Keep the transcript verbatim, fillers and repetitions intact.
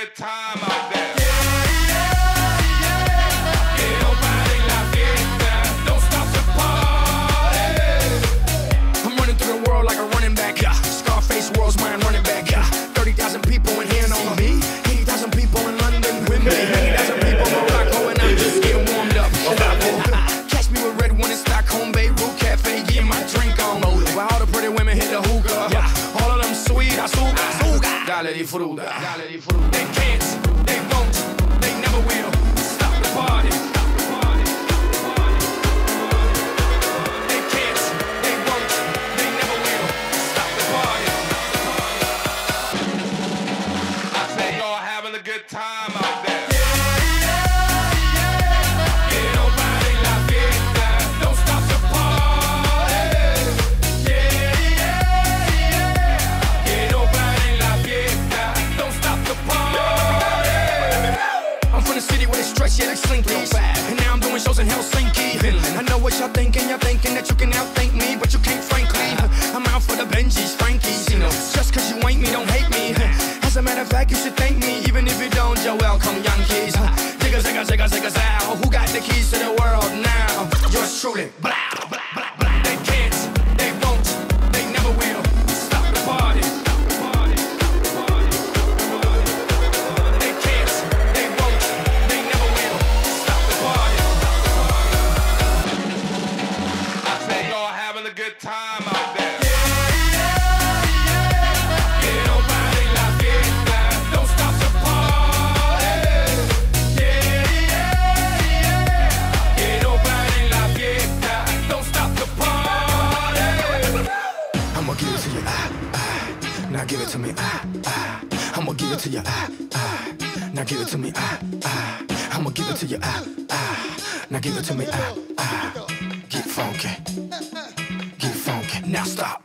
good time out there. Like a running back, yeah. Scarface, world's mine, running back, yeah. thirty thousand people in here on me. eighty thousand people in London with me. eighty thousand people in Morocco, and I'm just getting warmed up. Catch me with red one in Stockholm, Beirut Cafe, getting my drink on. While all the pretty women hit the hookah, yeah. All of them sweet, azúcar, azúcar. Dale disfruta, dale disfruta. They can't, they won't, they never will stop the party. Good time out there. Don't stop the party. Yeah, yeah, yeah. Que no pare la fiesta. Don't stop the party. I'm from the city where they stretch, yeah, like slinkies. And now I'm doing shows in Helsinki. I know what y'all thinking. Y'all thinking that you can outthink me, but you can't, frankly. I'm out for the Benjis, Frankies. You know, just cause you ain't me, don't hate me. As a matter of fact, you should thank me. Even if you don't, you're welcome, Yankees. Zigga, zigga, zigga, zigga, zow. Who got the keys to the world now? Yours truly. Blah, blah, blah, blah. They can't, they won't, they never will stop the party. They can't, they won't, they never will stop the party. I say y'all having a good time out there. Now give it to me, ah, ah. I'ma give it to you, ah, ah. Now give it to me, ah, ah. I'ma give it to you, ah, ah. Now give it to me, ah, ah. Get funky, get funky. Now stop.